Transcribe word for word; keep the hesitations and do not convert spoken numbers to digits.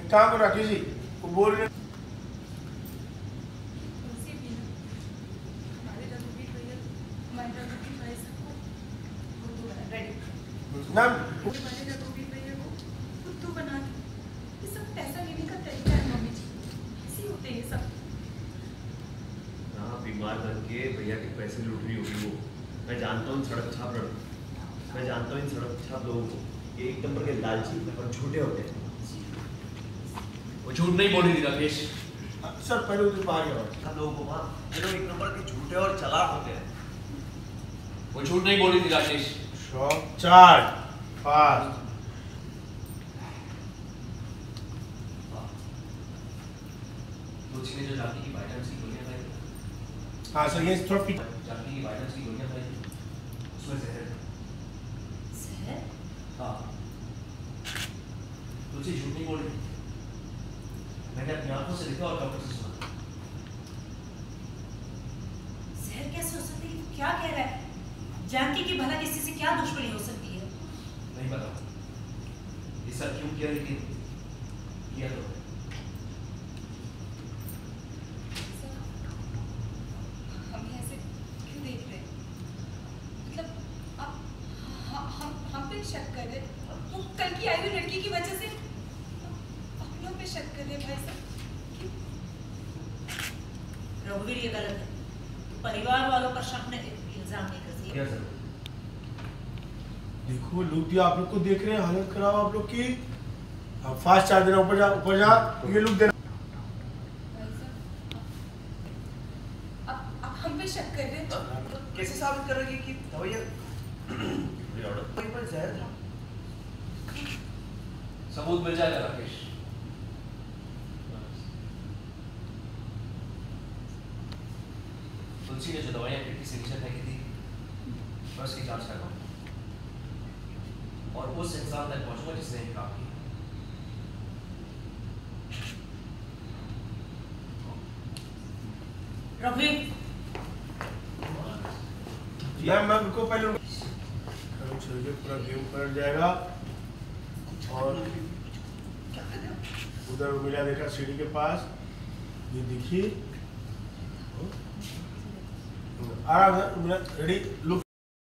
काम करो राकेश जी, वो बोल रहे ना कुत्तू बना ये सब पैसा लेने का तरीका है मम्मी जी, ऐसे होते हैं सब। हाँ, बीमार बन के भैया के पैसे लूट रही होगी वो। मैं जानता हूँ सड़क छाप लड़कों, मैं जानता हूँ इन सड़क छाप लोगों को, ये एक नंबर के लालची और झूठे होते हैं। वो झूठ नहीं बोली थी राकेश। सर पहले उधर बाहर जाओ। सब लोगों को वहाँ ये लोग एक नंबर के झूठे और चालाक होते हैं। वो झूठ नहीं बोली थी राकेश। शॉप चार फास्ट। तुलसी ने जो जाति की वायलेंस की गोलियां खाई, हाँ सर ये थोड़ा पीछे। जाति की वायलेंस की गोलियां खाई, उसमें जहर था। जहर? हाँ, तुलसी झूठ नहीं बोल रही। मैंने अपनी आंखों से देखा और डॉक्टर से सुना। जहर कैसे हो सकती है? क्या कह रहा है? जानकी की भला किसी से क्या दुश्मनी हो सकती है? नहीं पता ये सब क्यों किया, लेकिन किया तो। हम ऐसे क्यों देख रहे हैं? मतलब आप हम हम हम पे शक कर रहे हैं? वो कल की आई हुई लड़की की वजह से अपनों पे शक कर रहे हैं भाई साहब। रघुवीर ये गलत है, परिवार वालों पर शक नहीं, इल्जाम नहीं कर सकते। क्या सर? देखो लोग भी आप लोग को देख रहे हैं, हालत खराब आप लोग की। अब फास्ट चार देना, ऊपर जा ऊपर जा, ये लोग देना। अब अब हम पे शक कर रहे हैं। कैसे साबित करोगे कि दवाइयाँ कोई पर जहर था? सबूत मिल जाएगा राकेश। तुलसी ने जो दवाइयाँ खिड़की से नीचे फेंकी थी, मैं उसकी जांच कर रहा हूँ और उस इंसान तक पहुंचूंगा जिसने ये काम किया। रघुवीर मैम मैम रुको पहले रुको। चलिए पूरा गेम पलट जाएगा और उधर मिला देखा सीढ़ी के पास, ये देखिए। आराम से रेडी लुक।